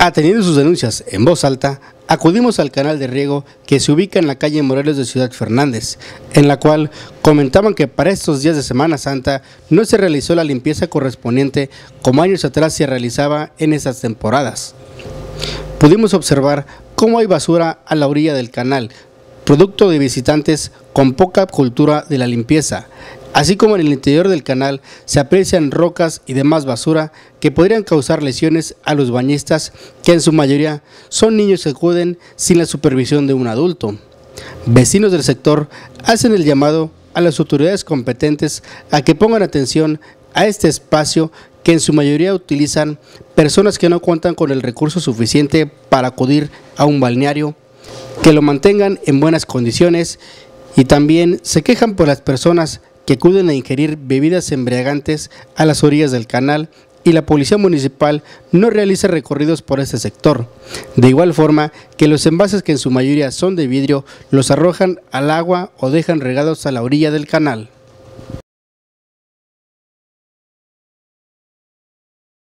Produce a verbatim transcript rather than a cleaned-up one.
Atendiendo sus denuncias en voz alta, acudimos al canal de riego que se ubica en la calle Morelos de Ciudad Fernández, en la cual comentaban que para estos días de Semana Santa no se realizó la limpieza correspondiente como años atrás se realizaba en esas temporadas. Pudimos observar cómo hay basura a la orilla del canal, producto de visitantes con poca cultura de la limpieza, así como en el interior del canal se aprecian rocas y demás basura que podrían causar lesiones a los bañistas, que en su mayoría son niños que acuden sin la supervisión de un adulto. Vecinos del sector hacen el llamado a las autoridades competentes a que pongan atención a este espacio que en su mayoría utilizan personas que no cuentan con el recurso suficiente para acudir a un balneario, que lo mantengan en buenas condiciones, y también se quejan por las personas que acuden a ingerir bebidas embriagantes a las orillas del canal, y la policía municipal no realiza recorridos por este sector. De igual forma que los envases, que en su mayoría son de vidrio, los arrojan al agua o dejan regados a la orilla del canal.